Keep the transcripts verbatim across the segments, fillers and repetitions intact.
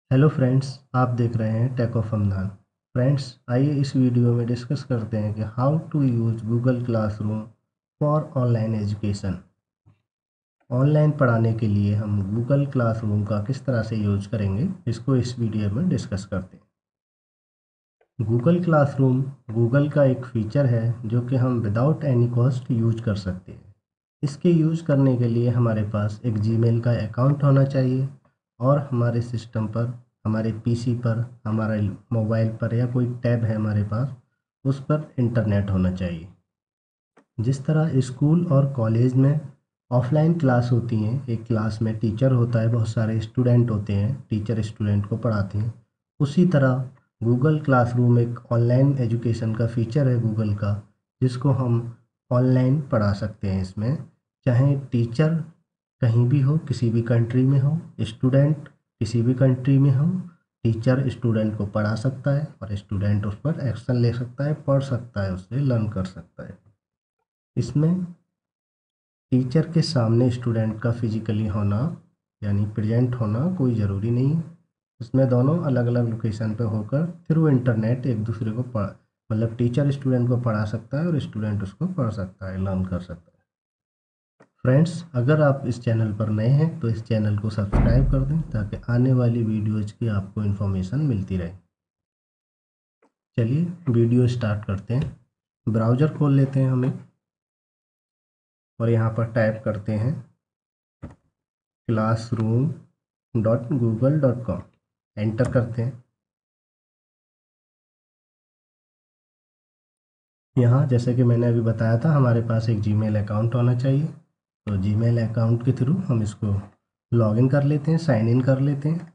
Hello friends, आप देख रहे हैं टेक ऑफ हमदान। फ्रेंड्स, आइए इस वीडियो में डिस्कस करते हैं कि how to use Google classroom for online education. Online पढ़ाने के लिए हम गूगल क्लासरूम का किस तरह से यूज करेंगे, इसको इस वीडियो में डिस्कस करते हैं। गूगल क्लासरूम गूगल का एक फीचर है जो कि हम विदाउट एनी कॉस्ट यूज कर सकते हैं। इसके यूज करने के लिए हमारे पास एक जीमेल का अकाउंट होना चाहिए और हमारे सिस्टम पर, हमारे पीसी पर, हमारे मोबाइल पर या कोई टैब है हमारे पास, उस पर इंटरनेट होना चाहिए। जिस तरह स्कूल और कॉलेज में ऑफलाइन क्लास होती हैं, एक क्लास में टीचर होता है, बहुत सारे स्टूडेंट होते हैं, टीचर स्टूडेंट को पढ़ाते हैं। उसी तरह गूगल क्लासरूम एक ऑनलाइन एजुकेशन का फीचर है गूगल का, जिसको हम ऑनलाइन पढ़ा सकते हैं। इसमें चाहे टीचर कहीं भी हो, किसी भी कंट्री में हो, स्टूडेंट किसी भी कंट्री में हो, टीचर स्टूडेंट को पढ़ा सकता है और स्टूडेंट उस पर एक्शन ले सकता है, पढ़ सकता है, उससे लर्न कर सकता है। इसमें टीचर के सामने स्टूडेंट का फिजिकली होना, यानी प्रेजेंट होना, कोई ज़रूरी नहीं है। इसमें दोनों अलग अलग लोकेशन पे होकर थ्रू इंटरनेट एक दूसरे को पढ़ मतलब टीचर स्टूडेंट को पढ़ा सकता है और स्टूडेंट उसको पढ़ सकता है, लर्न कर सकता है। फ्रेंड्स, अगर आप इस चैनल पर नए हैं तो इस चैनल को सब्सक्राइब कर दें ताकि आने वाली वीडियोज़ की आपको इन्फॉर्मेशन मिलती रहे। चलिए वीडियो स्टार्ट करते हैं। ब्राउज़र खोल लेते हैं हमें और यहाँ पर टाइप करते हैं classroom dot Google dot com. Enter करते हैं। यहाँ जैसे कि मैंने अभी बताया था, हमारे पास एक जीमेल अकाउंट होना चाहिए। तो जीमेल अकाउंट के थ्रू हम इसको लॉगिन कर लेते हैं, साइन इन कर लेते हैं।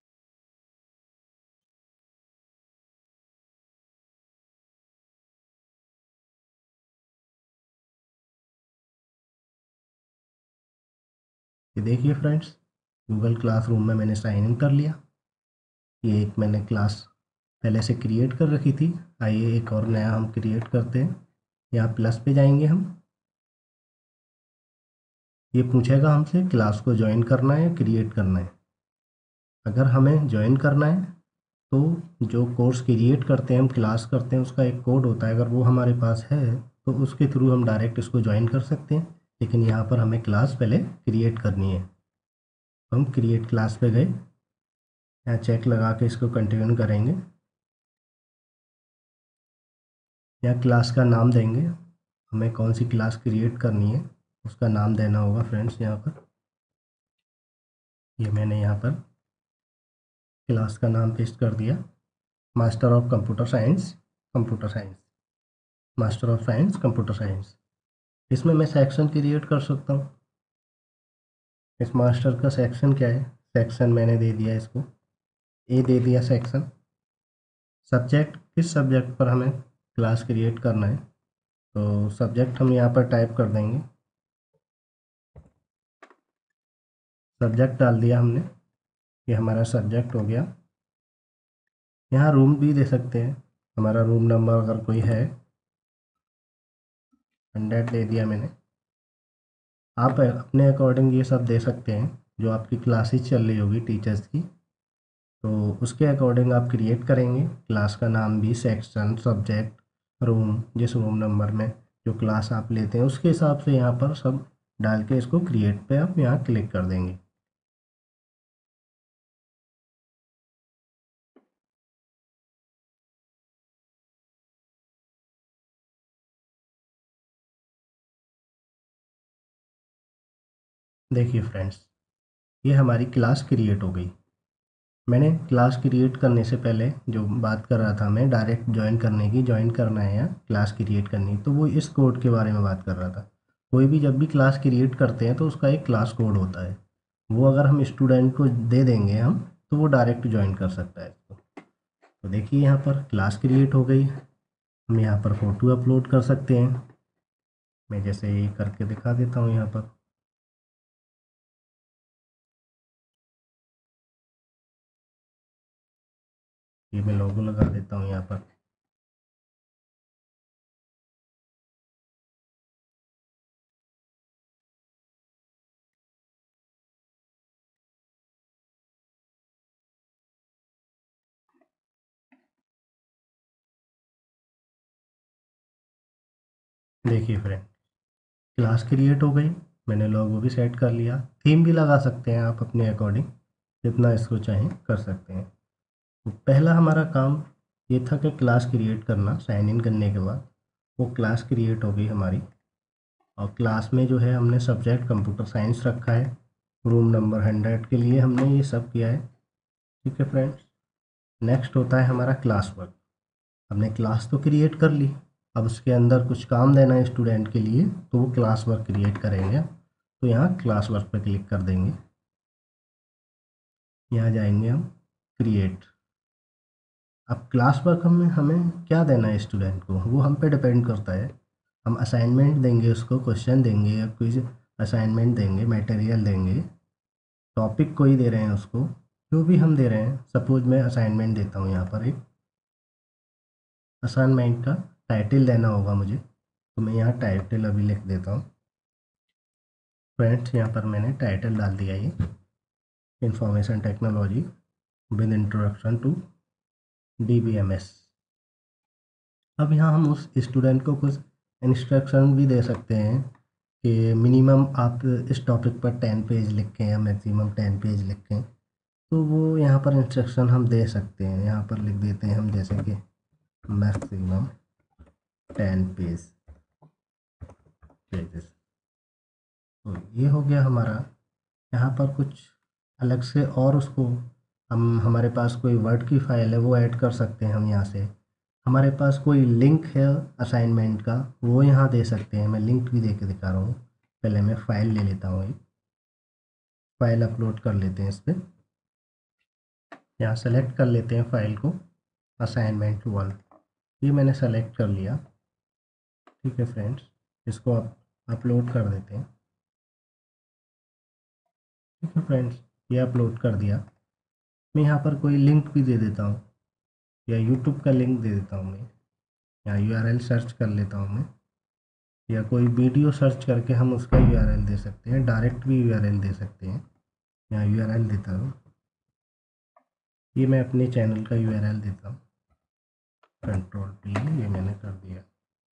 ये देखिए फ्रेंड्स, गूगल क्लासरूम में मैंने साइन इन कर लिया। ये एक मैंने क्लास पहले से क्रिएट कर रखी थी। आइए एक और नया हम क्रिएट करते हैं। यहाँ प्लस पे जाएंगे हम। ये पूछेगा हमसे क्लास को ज्वाइन करना है या क्रिएट करना है। अगर हमें ज्वाइन करना है तो जो कोर्स क्रिएट करते हैं, हम क्लास करते हैं, उसका एक कोड होता है। अगर वो हमारे पास है तो उसके थ्रू हम डायरेक्ट इसको ज्वाइन कर सकते हैं। लेकिन यहाँ पर हमें क्लास पहले क्रिएट करनी है। हम क्रिएट क्लास पे गए, यहाँ चेक लगा के इसको कंटिन्यू करेंगे। यहाँ क्लास का नाम देंगे, हमें कौन सी क्लास क्रिएट करनी है उसका नाम देना होगा। फ्रेंड्स, यहाँ पर ये मैंने यहाँ पर क्लास का नाम पेस्ट कर दिया, master of computer science, computer science, master of science computer science. इसमें मैं सेक्शन क्रिएट कर सकता हूँ। इस मास्टर का सेक्शन क्या है, सेक्शन मैंने दे दिया इसको, ए दे दिया सेक्शन। सब्जेक्ट, किस सब्जेक्ट पर हमें क्लास क्रिएट करना है, तो सब्जेक्ट हम यहाँ पर टाइप कर देंगे। सब्जेक्ट डाल दिया हमने, ये हमारा सब्जेक्ट हो गया। यहाँ रूम भी दे सकते हैं, हमारा रूम नंबर अगर कोई है, हंड्रेड दे दिया मैंने। आप अपने अकॉर्डिंग ये सब दे सकते हैं, जो आपकी क्लासेस चल रही होगी टीचर्स की, तो उसके अकॉर्डिंग आप क्रिएट करेंगे। क्लास का नाम भी, सेक्शन, सब्जेक्ट, रूम, जिस रूम नंबर में जो क्लास आप लेते हैं उसके हिसाब से यहाँ पर सब डाल के इसको क्रिएट पे आप यहाँ क्लिक कर देंगे। देखिए फ्रेंड्स, ये हमारी क्लास क्रिएट हो गई। मैंने क्लास क्रिएट करने से पहले जो बात कर रहा था, मैं डायरेक्ट ज्वाइन करने की, ज्वाइन करना है या क्लास क्रिएट करनी है, तो वो इस कोड के बारे में बात कर रहा था। कोई भी जब भी क्लास क्रिएट करते हैं तो उसका एक क्लास कोड होता है। वो अगर हम स्टूडेंट को दे देंगे हम, तो वो डायरेक्ट ज्वाइन कर सकता है इसको। तो देखिए यहाँ पर क्लास क्रिएट हो गई। हम यहाँ पर फ़ोटो अपलोड कर सकते हैं। मैं जैसे ये करके दिखा देता हूँ यहाँ पर। ये मैं लोगो लगा देता हूँ यहाँ पर। देखिए फ्रेंड, क्लास क्रिएट हो गई, मैंने लोगो भी सेट कर लिया, थीम भी लगा सकते हैं आप अपने अकॉर्डिंग, जितना इसको चाहें कर सकते हैं। तो पहला हमारा काम ये था कि क्लास क्रिएट करना। साइन इन करने के बाद वो क्लास क्रिएट हो गई हमारी, और क्लास में जो है हमने सब्जेक्ट कंप्यूटर साइंस रखा है। रूम नंबर हंड्रेड के लिए हमने ये सब किया है। ठीक है फ्रेंड्स, नेक्स्ट होता है हमारा क्लास वर्क। हमने क्लास तो क्रिएट कर ली, अब उसके अंदर कुछ काम देना है स्टूडेंट के लिए, तो वो क्लास वर्क क्रिएट करेंगे। तो यहाँ क्लास वर्क पे क्लिक कर देंगे, यहाँ जाएंगे हम क्रिएट। अब क्लास वर्क में हमें क्या देना है स्टूडेंट को, वो हम पे डिपेंड करता है। हम असाइनमेंट देंगे उसको, क्वेश्चन देंगे या क्विज असाइनमेंट देंगे, मटेरियल देंगे, टॉपिक कोई दे रहे हैं उसको, जो भी हम दे रहे हैं। सपोज मैं असाइनमेंट देता हूँ, यहाँ पर एक असाइनमेंट का टाइटल देना होगा मुझे, तो मैं यहाँ टाइटल अभी लिख देता हूँ। फ्रेंड्स, यहाँ पर मैंने टाइटल डाल दिया, ये information technology with introduction to D B M S. अब यहाँ हम उस स्टूडेंट को कुछ इंस्ट्रक्शन भी दे सकते हैं कि मिनिमम आप इस टॉपिक पर टेन पेज लिखें या मैक्सिमम टेन पेज लिखें। तो वो यहाँ पर इंस्ट्रक्शन हम दे सकते हैं, यहाँ पर लिख देते हैं हम, जैसे कि मैक्सिमम टेन पेज पेजेस। तो ये हो गया हमारा। यहाँ पर कुछ अलग से और उसको हम, हमारे पास कोई वर्ड की फ़ाइल है वो ऐड कर सकते हैं हम यहाँ से। हमारे पास कोई लिंक है असाइनमेंट का, वो यहाँ दे सकते हैं। मैं लिंक भी दे के दिखा रहा हूँ। पहले मैं फ़ाइल ले लेता हूँ, एक फ़ाइल अपलोड कर लेते हैं इस पर। यहाँ सेलेक्ट कर लेते हैं फ़ाइल को, असाइनमेंट वन, ये मैंने सेलेक्ट कर लिया। ठीक है फ्रेंड्स, इसको आप अपलोड कर देते हैं। ठीक है फ्रेंड्स, ये अपलोड कर दिया। मैं यहाँ पर कोई लिंक भी दे देता हूँ, या यूट्यूब का लिंक दे देता हूँ मैं। यहाँ यूआरएल सर्च कर लेता हूँ मैं, या कोई वीडियो सर्च करके हम उसका यूआरएल दे सकते हैं, डायरेक्ट भी यूआरएल दे सकते हैं। यहाँ यूआरएल देता हूँ, ये मैं अपने चैनल का यूआरएल देता हूँ, कंट्रोल पी, ये मैंने कर दिया।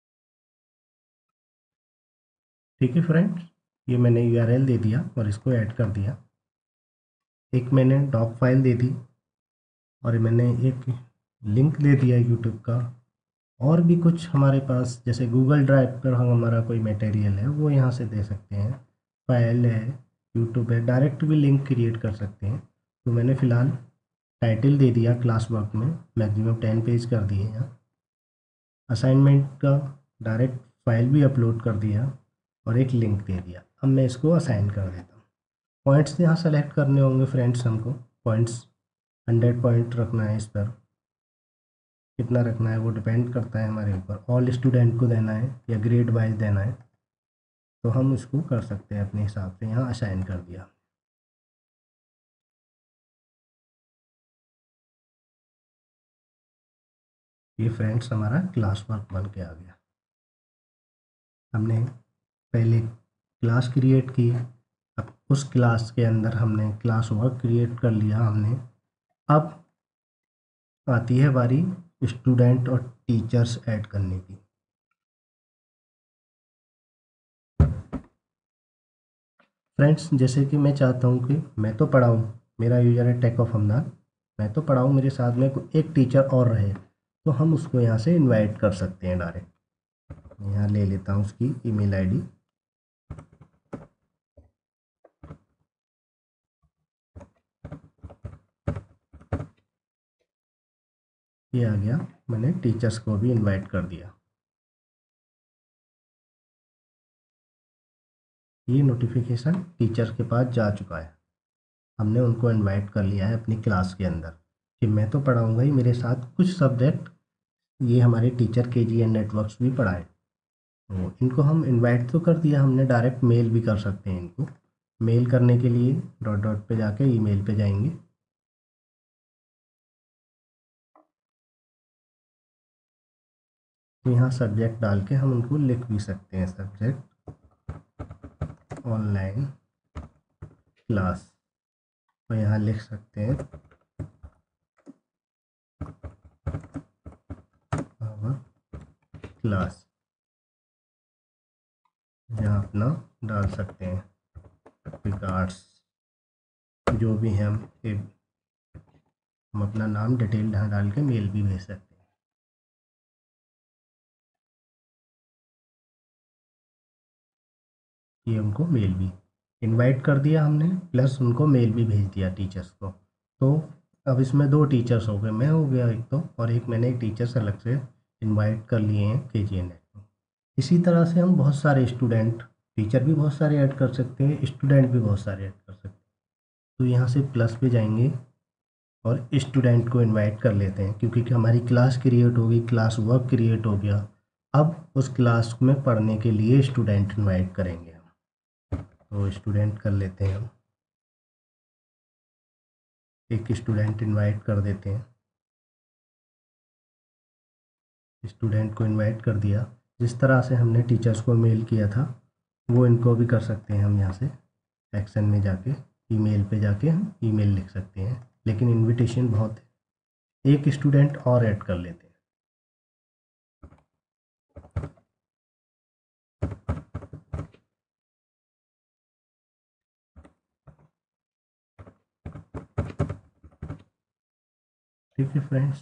ठीक है फ्रेंड्स, ये मैंने यूआरएल दे दिया और इसको ऐड कर दिया। एक मैंने डॉक फाइल दे दी, और मैंने एक लिंक दे दिया यूट्यूब का। और भी कुछ हमारे पास, जैसे गूगल ड्राइव पर हम हमारा कोई मटेरियल है वो यहाँ से दे सकते हैं, फाइल है, यूट्यूब है, डायरेक्ट भी लिंक क्रिएट कर सकते हैं। तो मैंने फ़िलहाल टाइटल दे दिया क्लास वर्क में, मैक्सिमम टेन पेज कर दिए यहाँ। असाइनमेंट का डायरेक्ट फाइल भी अपलोड कर दिया, और एक लिंक दे दिया। अब मैं इसको असाइन कर देता हूँ। पॉइंट्स यहाँ सेलेक्ट करने होंगे फ्रेंड्स हमको, पॉइंट्स हंड्रेड पॉइंट रखना है इस पर। कितना रखना है वो डिपेंड करता है हमारे ऊपर, ऑल स्टूडेंट को देना है या ग्रेड वाइज देना है, तो हम उसको कर सकते हैं अपने हिसाब से। यहाँ असाइन कर दिया। ये फ्रेंड्स हमारा क्लास वर्क बन के आ गया। हमने पहले क्लास क्रिएट की, अब उस क्लास के अंदर हमने क्लास वर्क क्रिएट कर लिया हमने। अब आती है बारी स्टूडेंट और टीचर्स ऐड करने की। फ्रेंड्स, जैसे कि मैं चाहता हूँ कि मैं तो पढ़ाऊँ, मेरा यूज़र है टेक ऑफ हमदान, मैं तो पढ़ाऊँ, मेरे साथ में कोई एक टीचर और रहे, तो हम उसको यहाँ से इनवाइट कर सकते हैं डायरेक्ट। यहाँ ले लेता हूँ उसकी ईमेल आईडी, ये आ गया, मैंने टीचर्स को भी इनवाइट कर दिया। ये नोटिफिकेशन टीचर के पास जा चुका है, हमने उनको इनवाइट कर लिया है अपनी क्लास के अंदर कि मैं तो पढ़ाऊँगा ही, मेरे साथ कुछ सब्जेक्ट ये हमारे टीचर के जी एन नेटवर्क्स भी पढ़ाए। तो इनको हम इनवाइट तो कर दिया हमने, डायरेक्ट मेल भी कर सकते हैं इनको। मेल करने के लिए डॉट डॉट पे जाके ईमेल पे जाएंगे, तो यहाँ सब्जेक्ट डाल के हम उनको लिख भी सकते हैं, सब्जेक्ट ऑनलाइन क्लास, तो यहाँ लिख सकते हैं क्लास। अपना डाल सकते हैं, रिगार्ड्स जो भी हैं हम एक हम अपना नाम डिटेल यहाँ डाल के मेल भी भेज सकते हैं। ये उनको मेल भी इनवाइट कर दिया हमने, प्लस उनको मेल भी भेज दिया टीचर्स को। तो अब इसमें दो टीचर्स हो गए, मैं हो गया एक तो, और एक मैंने एक टीचर्स अलग से इनवाइट कर लिए हैं के जी एन को। इसी तरह से हम बहुत सारे स्टूडेंट, टीचर भी बहुत सारे ऐड कर सकते हैं, स्टूडेंट भी बहुत सारे ऐड कर सकते हैं। तो यहाँ से प्लस पे जाएंगे और स्टूडेंट को इनवाइट कर लेते हैं, क्योंकि हमारी क्लास क्रिएट होगी, क्लास वर्क क्रिएट हो गया। अब उस क्लास में पढ़ने के लिए स्टूडेंट इनवाइट करेंगे हम, तो स्टूडेंट कर लेते हैं हम, एक स्टूडेंट इनवाइट कर देते हैं। स्टूडेंट को इनवाइट कर दिया। जिस तरह से हमने टीचर्स को मेल किया था वो इनको भी कर सकते हैं हम। यहाँ से एक्शन में जाके ईमेल पे जाके हम ईमेल लिख सकते हैं, लेकिन इनविटेशन बहुत है। एक स्टूडेंट और ऐड कर लेते हैं। ठीक है फ्रेंड्स,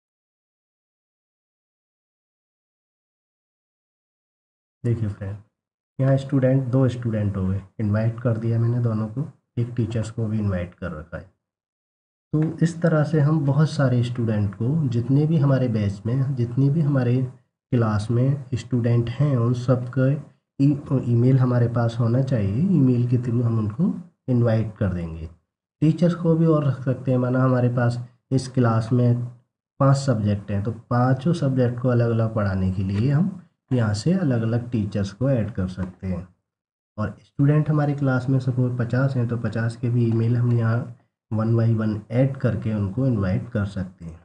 देखिए फ्रेंड, यहाँ स्टूडेंट दो स्टूडेंट हो गए, इनवाइट कर दिया मैंने दोनों को, एक टीचर्स को भी इनवाइट कर रखा है। तो इस तरह से हम बहुत सारे स्टूडेंट को, जितने भी हमारे बैच में, जितनी भी हमारे क्लास में स्टूडेंट हैं, उन सब का ई ईमेल हमारे पास होना चाहिए। ईमेल के थ्रू हम उनको इनवाइट कर देंगे। टीचर्स को भी और रख सकते हैं, माना हमारे पास इस क्लास में पांच सब्जेक्ट हैं, तो पांचों सब्जेक्ट को अलग अलग पढ़ाने के लिए हम यहाँ से अलग अलग टीचर्स को ऐड कर सकते हैं। और स्टूडेंट हमारी क्लास में सपोज पचास हैं, तो पचास के भी ईमेल हम यहाँ वन बाई वन ऐड करके उनको इनवाइट कर सकते हैं।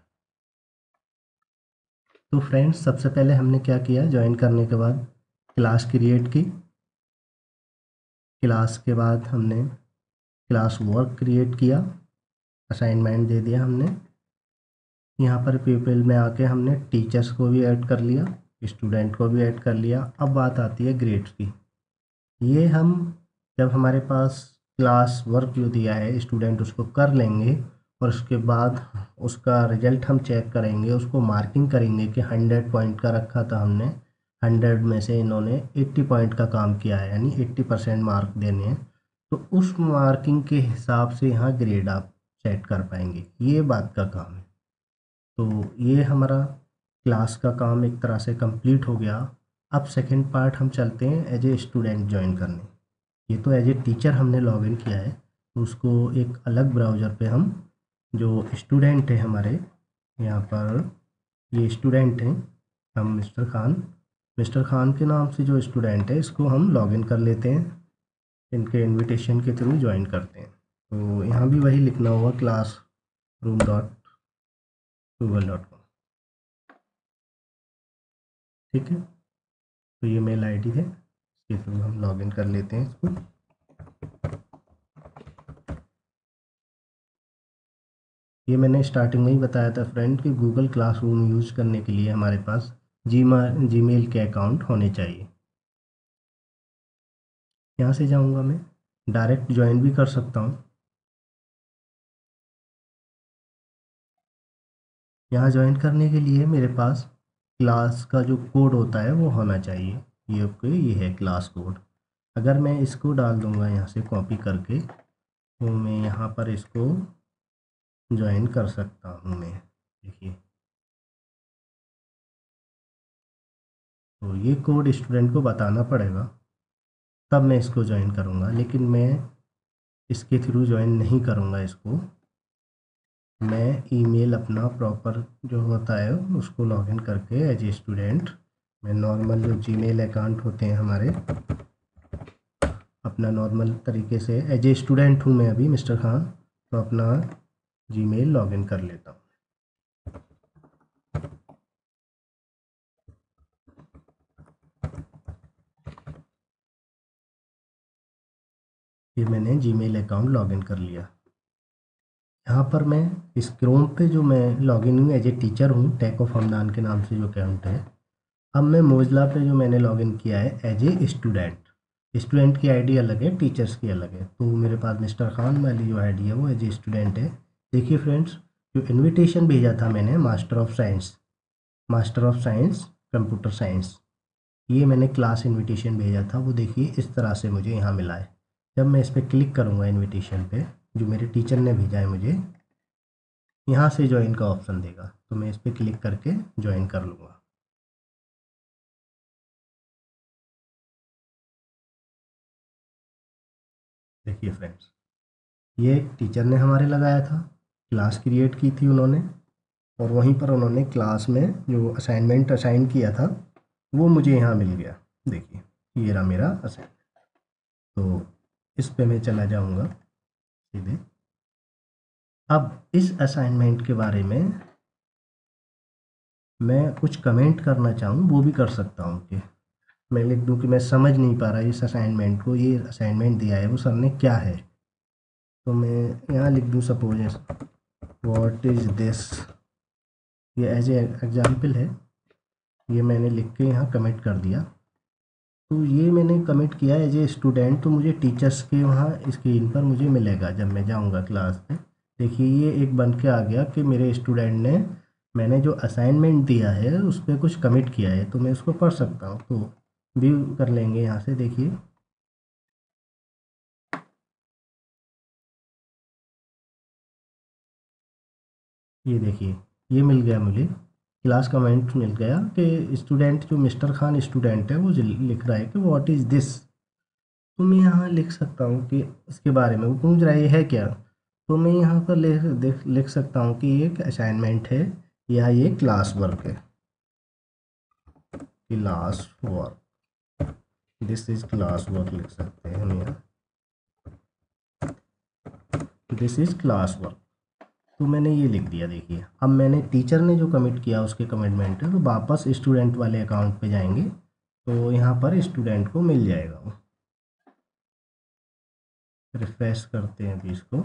तो फ्रेंड्स, सबसे पहले हमने क्या किया, ज्वाइन करने के बाद क्लास क्रिएट की। क्लास के बाद हमने क्लास वर्क क्रिएट किया, असाइनमेंट दे दिया हमने। यहाँ पर पीपल में आके हमने टीचर्स को भी ऐड कर लिया, स्टूडेंट को भी ऐड कर लिया। अब बात आती है ग्रेड्स की। ये हम जब हमारे पास क्लास वर्क जो दिया है, स्टूडेंट उसको कर लेंगे और उसके बाद उसका रिजल्ट हम चेक करेंगे, उसको मार्किंग करेंगे कि हंड्रेड पॉइंट का रखा था हमने, हंड्रेड में से इन्होंने एट्टी पॉइंट का काम किया है, यानी एट्टी परसेंट मार्क देने हैं। तो उस मार्किंग के हिसाब से यहाँ ग्रेड आप सेट कर पाएंगे। ये बात का काम है। तो ये हमारा क्लास का काम एक तरह से कंप्लीट हो गया। अब सेकंड पार्ट हम चलते हैं एज ए स्टूडेंट ज्वाइन करने। ये तो एज ए टीचर हमने लॉगिन किया है, तो उसको एक अलग ब्राउज़र पे हम, जो स्टूडेंट है हमारे यहाँ पर, ये स्टूडेंट हैं, हम मिस्टर खान मिस्टर खान के नाम से जो स्टूडेंट है, इसको हम लॉगिन कर लेते हैं, इनके इनविटेशन के थ्रू ज्वाइन करते हैं। तो यहाँ भी वही लिखना होगा, class room dot Google dot com. ठीक है, तो ये मेल आईडी है, इसके थ्रू हम लॉगिन कर लेते हैं इसको। ये मैंने स्टार्टिंग में ही बताया था फ्रेंड कि गूगल क्लासरूम यूज़ करने के लिए हमारे पास जी जीमेल के अकाउंट होने चाहिए। यहाँ से जाऊँगा, मैं डायरेक्ट ज्वाइन भी कर सकता हूँ। यहाँ ज्वाइन करने के लिए मेरे पास क्लास का जो कोड होता है वो होना चाहिए। ये ओके, ये है क्लास कोड। अगर मैं इसको डाल दूँगा यहाँ से कॉपी करके, तो मैं यहाँ पर इसको ज्वाइन कर सकता हूँ मैं। देखिए, तो ये कोड स्टूडेंट को बताना पड़ेगा, तब मैं इसको ज्वाइन करूँगा, लेकिन मैं इसके थ्रू ज्वाइन नहीं करूँगा इसको। मैं ईमेल अपना प्रॉपर जो होता है उसको लॉगिन करके एज ए स्टूडेंट, मैं नॉर्मल जो जीमेल अकाउंट होते हैं हमारे, अपना नॉर्मल तरीके से एज ए स्टूडेंट हूँ मैं अभी मिस्टर खान, तो अपना जीमेल लॉगिन कर लेता हूँ। ये मैंने जीमेल अकाउंट लॉगिन कर लिया। यहाँ पर मैं इस क्रोम पे जो मैं लॉगिन हूँ एज ए टीचर हूँ, टेक ऑफ हमदान के नाम से जो अकाउंट है। अब मैं मोजिला पे जो मैंने लॉगिन किया है एज ए स्टूडेंट, स्टूडेंट की आईडी अलग है, टीचर्स की अलग है। तो मेरे पास मिस्टर खान वाली जो आईडी है वो एज ए स्टूडेंट है। देखिए फ्रेंड्स, जो इनविटेशन भेजा था मैंने master of science, master of science computer science, ये मैंने क्लास इनविटेशन भेजा था, वो देखिए इस तरह से मुझे यहाँ मिला है। जब मैं इस पर क्लिक करूँगा इनविटेशन पे, जो मेरे टीचर ने भेजा है मुझे, यहाँ से ज्वाइन का ऑप्शन देगा, तो मैं इस पर क्लिक करके ज्वाइन कर लूँगा। देखिए फ्रेंड्स, ये एक टीचर ने हमारे लगाया था, क्लास क्रिएट की थी उन्होंने, और वहीं पर उन्होंने क्लास में जो असाइनमेंट असाइन किया था वो मुझे यहाँ मिल गया। देखिए ये रहा मेरा असाइनमेंट। तो इस पे मैं चला जाऊँगा सीधे। अब इस असाइनमेंट के बारे में मैं कुछ कमेंट करना चाहूँ वो भी कर सकता हूँ कि मैं लिख दूँ कि मैं समझ नहीं पा रहा इस असाइनमेंट को, ये असाइनमेंट दिया है वो सर ने क्या है। तो मैं यहाँ लिख दूँ सपोज व्हाट इज़ दिस, ये एज ए एग्जाम्पल है, ये मैंने लिख के यहाँ कमेंट कर दिया। तो ये मैंने कमेंट किया एज ए स्टूडेंट, तो मुझे टीचर्स के वहाँ स्क्रीन पर मुझे मिलेगा जब मैं जाऊँगा क्लास में। देखिए ये एक बन के आ गया कि मेरे स्टूडेंट ने मैंने जो असाइनमेंट दिया है उस पर कुछ कमिट किया है, तो मैं उसको पढ़ सकता हूँ। तो व्यू कर लेंगे यहाँ से, देखिए ये देखिए ये मिल गया मुझे, क्लास कमेंट मिल गया कि स्टूडेंट जो मिस्टर खान स्टूडेंट है वो लिख रहा है कि व्हाट इज़ दिस। तो मैं यहाँ लिख सकता हूँ कि इसके बारे में वो पूछ रहा है ये है क्या, तो मैं यहाँ पर लिख देख लिख सकता हूँ कि ये एक असाइनमेंट है या ये क्लास वर्क है, class work, this is class work लिख सकते हैं हम यहाँ, दिस इज क्लास वर्क। तो मैंने ये लिख दिया। देखिए अब मैंने टीचर ने जो कमिट किया उसके कमिटमेंट है, तो वापस स्टूडेंट वाले अकाउंट पे जाएंगे तो यहाँ पर स्टूडेंट को मिल जाएगा वो। रिफ्रेश करते हैं अभी इसको।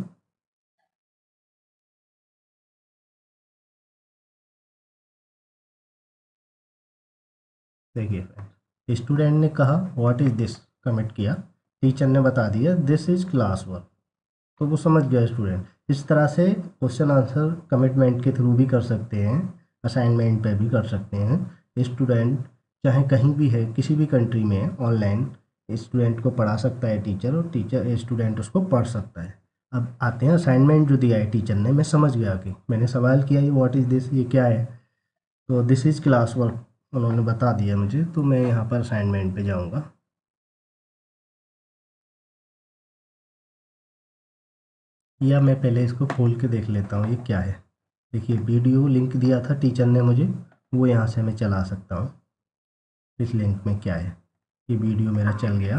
देखिए स्टूडेंट ने कहा व्हाट इज़ दिस, कमिट किया, टीचर ने बता दिया दिस इज़ क्लास वर्क, तो वो समझ गया स्टूडेंट। इस तरह से क्वेश्चन आंसर कमिटमेंट के थ्रू भी कर सकते हैं, असाइनमेंट पे भी कर सकते हैं। स्टूडेंट चाहे कहीं भी है, किसी भी कंट्री में है, ऑनलाइन स्टूडेंट को पढ़ा सकता है टीचर, और टीचर स्टूडेंट उसको पढ़ सकता है। अब आते हैं असाइनमेंट जो दिया है टीचर ने, मैं समझ गया कि मैंने सवाल किया ये व्हाट इज़ दिस, ये क्या है, तो दिस इज़ क्लास वर्क उन्होंने बता दिया मुझे। तो मैं यहाँ पर असाइनमेंट पे जाऊँगा, या मैं पहले इसको खोल के देख लेता हूँ ये क्या है। देखिए वीडियो लिंक दिया था टीचर ने मुझे, वो यहाँ से मैं चला सकता हूँ। इस लिंक में क्या है, ये वीडियो मेरा चल गया।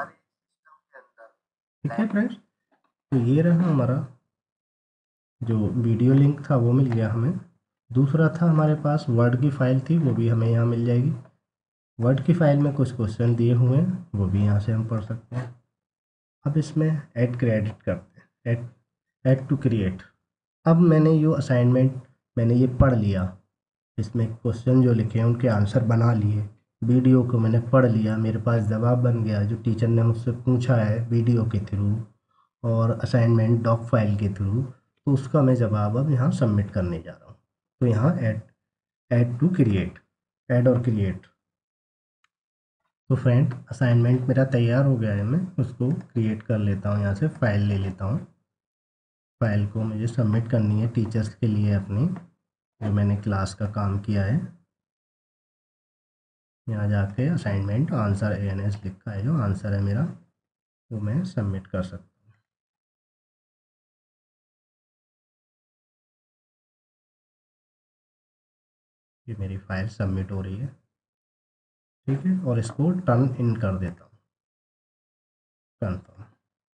ठीक है फ्रेंड्स, तो ये रहा हमारा जो वीडियो लिंक था वो मिल गया हमें। दूसरा था हमारे पास वर्ड की फ़ाइल थी, वो भी हमें यहाँ मिल जाएगी। वर्ड की फ़ाइल में कुछ क्वेश्चन दिए हुए हैं, वो भी यहाँ से हम पढ़ सकते हैं। अब इसमें ऐड क्रेडिट करते हैं, ऐड ऐड टू क्रिएट। अब मैंने जो असाइनमेंट मैंने ये पढ़ लिया, इसमें क्वेश्चन जो लिखे हैं उनके आंसर बना लिए, वीडियो को मैंने पढ़ लिया, मेरे पास जवाब बन गया जो टीचर ने मुझसे पूछा है वीडियो के थ्रू और असाइनमेंट डॉक फाइल के थ्रू, तो उसका मैं जवाब अब यहाँ सबमिट करने जा रहा हूँ। तो यहाँ add add to create, add और क्रिएट। तो फ्रेंड असाइनमेंट मेरा तैयार हो गया है, मैं उसको क्रिएट कर लेता हूँ, यहाँ से फ़ाइल ले लेता हूँ। फ़ाइल को मुझे सबमिट करनी है टीचर्स के लिए अपनी, जो मैंने क्लास का काम किया है। यहाँ जाके assignment answer A N S लिखा है, जो आंसर है मेरा वो मैं सबमिट कर सकता हूँ। ये मेरी फाइल सबमिट हो रही है, ठीक है, और इसको टर्न इन कर देता हूँ, कन्फर्म।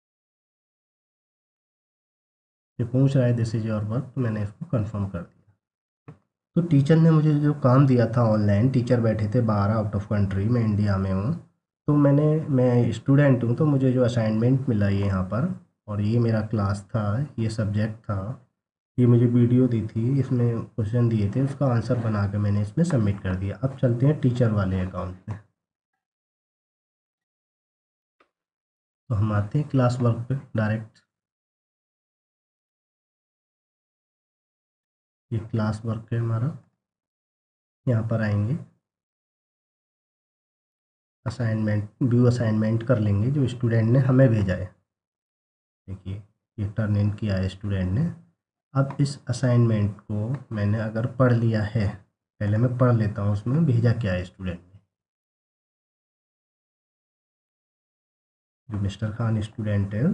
ये पूछ रहा है दिस इज योर वर्क, तो मैंने इसको कन्फर्म कर दिया। तो टीचर ने मुझे जो काम दिया था ऑनलाइन, टीचर बैठे थे बाहर आउट ऑफ कंट्री, मैं इंडिया में हूँ, तो मैंने मैं स्टूडेंट हूँ, तो मुझे जो असाइनमेंट मिला ये यहाँ पर, और ये मेरा क्लास था, ये सब्जेक्ट था, ये मुझे वीडियो दी थी, इसमें क्वेश्चन दिए थे, उसका आंसर बना के मैंने इसमें सबमिट कर दिया। अब चलते हैं टीचर वाले अकाउंट पे। तो हम आते हैं क्लास वर्क पे डायरेक्ट। ये क्लास वर्क है हमारा, यहाँ पर आएंगे, असाइनमेंट, व्यू असाइनमेंट कर लेंगे जो स्टूडेंट ने हमें भेजा है। देखिए ये टर्न इन किया है स्टूडेंट ने। अब इस असाइनमेंट को मैंने अगर पढ़ लिया है, पहले मैं पढ़ लेता हूँ उसमें भेजा क्या है स्टूडेंट ने। जो मिस्टर खान स्टूडेंट है,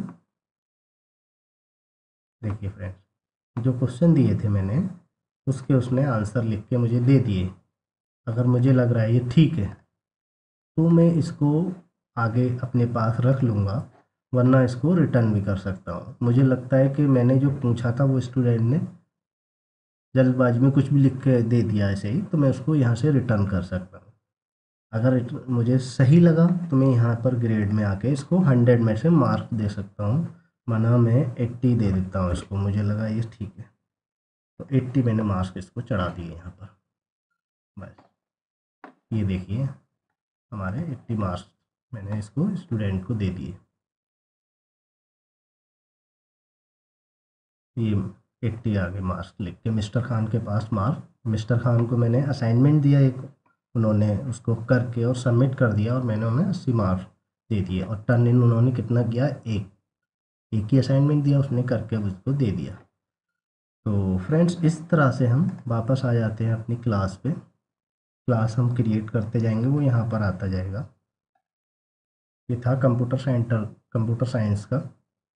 देखिए फ्रेंड्स, जो क्वेश्चन दिए थे मैंने उसके उसने आंसर लिख के मुझे दे दिए। अगर मुझे लग रहा है ये ठीक है तो मैं इसको आगे अपने पास रख लूँगा, वरना इसको रिटर्न भी कर सकता हूँ। मुझे लगता है कि मैंने जो पूछा था वो स्टूडेंट ने जल्दबाजी में कुछ भी लिख के दे दिया ऐसे ही, तो मैं उसको यहाँ से रिटर्न कर सकता हूँ। अगर it- मुझे सही लगा तो मैं यहाँ पर ग्रेड में आके इसको हंड्रेड में से मार्क दे सकता हूँ, माना मैं एट्टी दे देता हूँ इसको, मुझे लगा ये ठीक है तो एट्टी मैंने मार्क्स इसको चढ़ा दिए यहाँ पर। बस ये देखिए हमारे एट्टी मार्क्स मैंने इसको स्टूडेंट को दे दिए। ये एट्टी आ गए मार्क्स लिख के मिस्टर खान के पास मार्क। मिस्टर खान को मैंने असाइनमेंट दिया एक, उन्होंने उसको करके और सबमिट कर दिया और मैंने उन्हें अस्सी मार्क्स दे दिए। और टर्न इन उन्होंने कितना किया, एक एक ही असाइनमेंट दिया उसने, करके उसको दे दिया। तो फ्रेंड्स इस तरह से हम वापस आ जाते हैं अपनी क्लास पे। क्लास हम क्रिएट करते जाएंगे, वो यहाँ पर आता जाएगा। ये था कंप्यूटर सेंटर, कंप्यूटर साइंस का।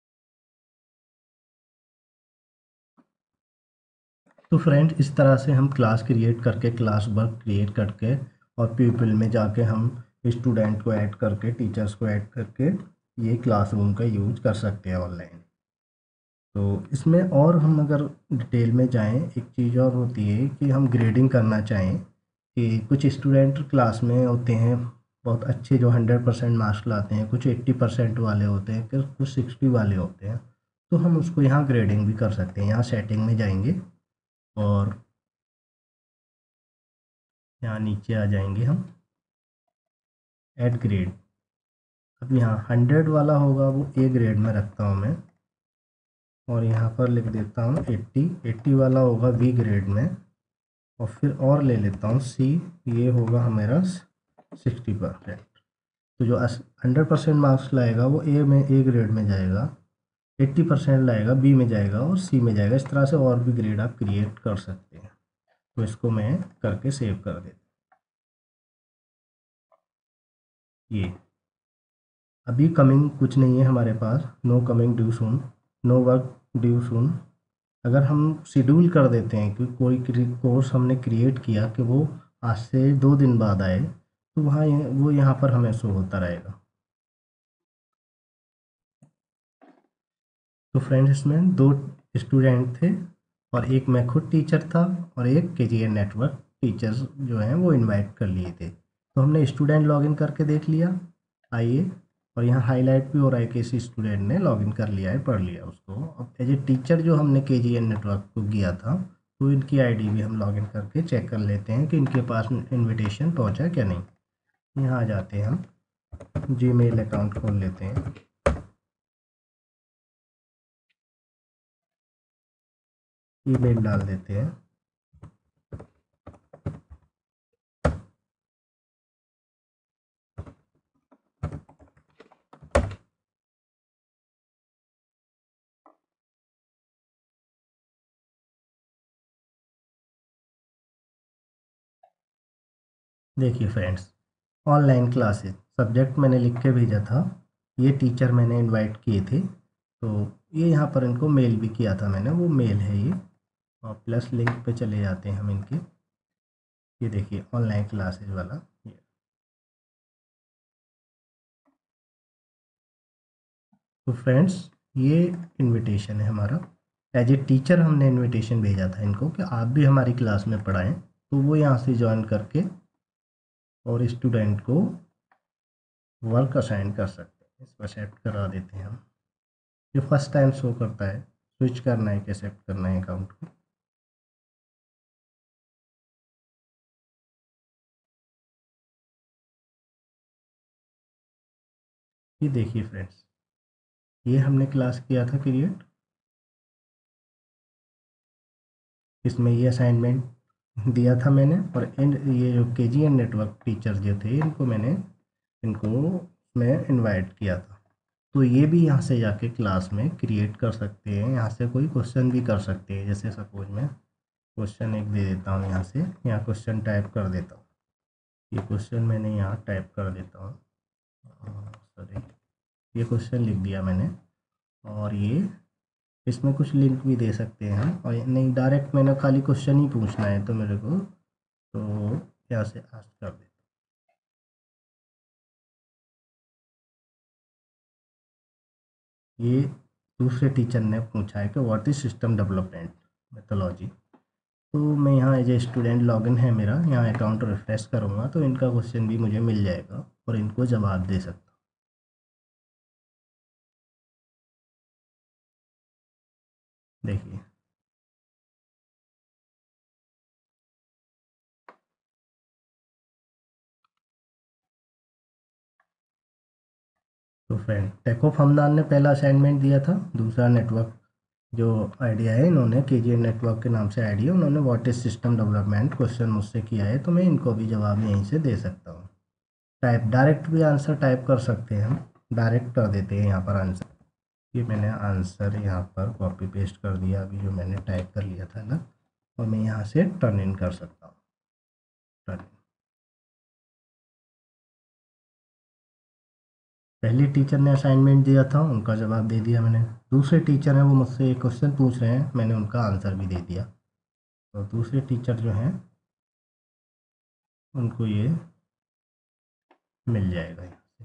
तो फ्रेंड इस तरह से हम क्लास क्रिएट करके, क्लास वर्क क्रिएट करके और पीपल में जाके हम स्टूडेंट को ऐड करके, टीचर्स को ऐड करके ये क्लासरूम का यूज कर सकते हैं ऑनलाइन। तो इसमें और हम अगर डिटेल में जाएं, एक चीज़ और होती है कि हम ग्रेडिंग करना चाहें कि कुछ स्टूडेंट क्लास में होते हैं बहुत अच्छे जो हंड्रेड परसेंट मार्क्स लाते हैं, कुछ एट्टी परसेंट वाले होते हैं, कुछ सिक्सटी वाले होते हैं। तो हम उसको यहाँ ग्रेडिंग भी कर सकते हैं। यहाँ सेटिंग में जाएंगे और यहाँ नीचे आ जाएंगे हम, ऐड ग्रेड। अब यहाँ हंड्रेड वाला होगा वो ए ग्रेड में रखता हूँ मैं, और यहाँ पर लिख देता हूँ एट्टी। एट्टी वाला होगा बी ग्रेड में, और फिर और ले लेता हूँ सी, ये होगा हमारा सिक्सटी परसेंट। तो जो हंड्रेड परसेंट मार्क्स लाएगा वो ए में, ए ग्रेड में जाएगा, एट्टी परसेंट लाएगा बी में जाएगा और सी में जाएगा। इस तरह से और भी ग्रेड आप क्रिएट कर सकते हैं। तो इसको मैं करके सेव कर देता हूँ। ये अभी कमिंग कुछ नहीं है हमारे पास, no coming due soon, no work due soon. अगर हम शेड्यूल कर देते हैं कि कोई कोर्स हमने क्रिएट किया कि वो आज से दो दिन बाद आए, तो वहाँ ये- वो यहाँ पर हमें शो होता रहेगा। तो फ्रेंड्स इसमें दो स्टूडेंट थे और एक मैं खुद टीचर था और एक केजीएन नेटवर्क टीचर्स जो हैं वो इनवाइट कर लिए थे। तो हमने स्टूडेंट लॉगिन करके देख लिया, आइए। और यहाँ हाईलाइट भी हो रहा है कि इस स्टूडेंट ने लॉगिन कर लिया है, पढ़ लिया उसको। अब एज ए टीचर जो हमने केजीएन नेटवर्क को किया था, तो इनकी आईडी भी हम लॉगिन करके चेक कर लेते हैं कि इनके पास इनविटेशन पहुँचा क्या नहीं। यहाँ आ जाते हैं, हम जीमेल अकाउंट खोल लेते हैं, ईमेल डाल देते हैं। देखिए फ्रेंड्स, ऑनलाइन क्लासेस सब्जेक्ट मैंने लिख के भेजा था, ये टीचर मैंने इनवाइट किए थे। तो ये यहाँ पर इनको मेल भी किया था मैंने, वो मेल है ये। और प्लस लिंक पे चले जाते हैं हम इनके, ये देखिए ऑनलाइन क्लासेस वाला ये। तो फ्रेंड्स ये इनविटेशन है हमारा, एज ए टीचर हमने इनविटेशन भेजा था इनको कि आप भी हमारी क्लास में पढ़ाएं। तो वो यहाँ से ज्वाइन करके और स्टूडेंट को वर्क असाइन कर सकते हैं। इसको एक्सेप्ट करा देते हैं हम। ये फर्स्ट टाइम शो करता है, स्विच करना है कि एक्सेप्ट करना है अकाउंट को। ये देखिए फ्रेंड्स, ये हमने क्लास किया था क्रिएट, इसमें ये असाइनमेंट दिया था मैंने, और इन ये जो के जी एन नेटवर्क टीचर जो थे इनको मैंने इनको मैं इनवाइट किया था। तो ये भी यहाँ से जाके क्लास में क्रिएट कर सकते हैं, यहाँ से कोई क्वेश्चन भी कर सकते हैं। जैसे सपोज मैं क्वेश्चन एक दे देता हूँ, यहाँ से यहाँ क्वेश्चन टाइप कर देता हूँ। ये क्वेश्चन मैंने यहाँ टाइप कर देता हूँ, सॉरी ये क्वेश्चन लिख दिया मैंने। और ये इसमें कुछ लिंक भी दे सकते हैं हम, और नहीं डायरेक्ट मैंने खाली क्वेश्चन ही पूछना है तो मेरे को तो यहाँ से आस्क कर देता हूँ। ये दूसरे टीचर ने पूछा है कि what is system development methodology. तो मैं यहाँ एज ए स्टूडेंट लॉगिन है मेरा, यहाँ अकाउंट रिफ्रेश करूँगा तो इनका क्वेश्चन भी मुझे मिल जाएगा और इनको जवाब दे सकता हूँ। देखिए तो फ्रेंड टेकऑफ हमदान ने पहला असाइनमेंट दिया था, दूसरा नेटवर्क जो आइडिया है इन्होंने के जी एन नेटवर्क के नाम से आइडिया, उन्होंने what is system development question मुझसे किया है, तो मैं इनको भी जवाब यहीं से दे सकता हूँ। टाइप डायरेक्ट भी आंसर टाइप कर सकते हैं हम, डायरेक्ट कर देते हैं यहाँ पर आंसर। ये मैंने आंसर यहाँ पर कॉपी पेस्ट कर दिया अभी जो मैंने टाइप कर लिया था ना, और मैं यहाँ से टर्न इन कर सकता हूँ, टर्न इन। पहले टीचर ने असाइनमेंट दिया था, उनका जवाब दे दिया मैंने। दूसरे टीचर हैं वो मुझसे एक क्वेश्चन पूछ रहे हैं, मैंने उनका आंसर भी दे दिया। और दूसरे टीचर जो हैं उनको ये मिल जाएगा यहाँ से।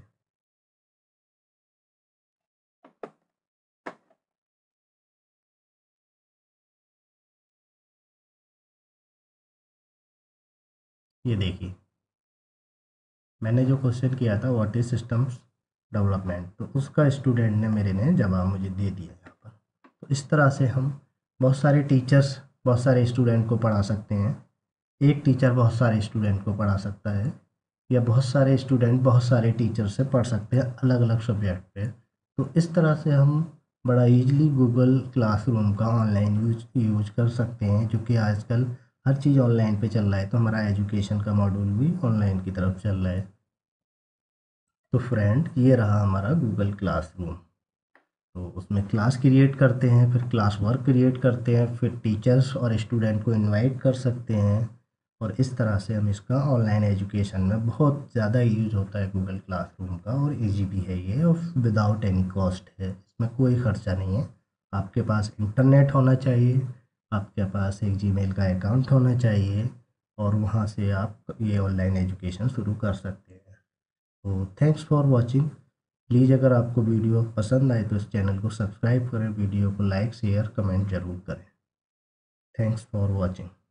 ये देखिए मैंने जो क्वेश्चन किया था व्हाट इज सिस्टम्स डेवलपमेंट, तो उसका स्टूडेंट ने मेरे ने जवाब मुझे दे दिया यहाँ पर। तो इस तरह से हम बहुत सारे टीचर्स बहुत सारे स्टूडेंट को पढ़ा सकते हैं, एक टीचर बहुत सारे स्टूडेंट को पढ़ा सकता है, या बहुत सारे स्टूडेंट बहुत सारे टीचर से पढ़ सकते हैं अलग अलग सब्जेक्ट पे। तो इस तरह से हम बड़ा इजीली गूगल क्लासरूम का ऑनलाइन यूज यूज कर सकते हैं, क्योंकि आजकल हर चीज़ ऑनलाइन पे चल रहा है, तो हमारा एजुकेशन का मॉड्यूल भी ऑनलाइन की तरफ चल रहा है। तो फ्रेंड ये रहा हमारा गूगल क्लासरूम। तो उसमें क्लास क्रिएट करते हैं, फिर क्लास वर्क क्रिएट करते हैं, फिर टीचर्स और स्टूडेंट को इनवाइट कर सकते हैं, और इस तरह से हम इसका ऑनलाइन एजुकेशन में बहुत ज़्यादा यूज होता है गूगल क्लासरूम का, और इजी भी है ये, और विदाउट एनी कॉस्ट है, इसमें कोई ख़र्चा नहीं है। आपके पास इंटरनेट होना चाहिए, आपके पास एक जीमेल का अकाउंट होना चाहिए, और वहाँ से आप ये ऑनलाइन एजुकेशन शुरू कर सकते हैं। तो थैंक्स फॉर वॉचिंग। प्लीज़ अगर आपको वीडियो पसंद आए तो इस चैनल को सब्सक्राइब करें, वीडियो को लाइक शेयर कमेंट ज़रूर करें। Thanks for watching.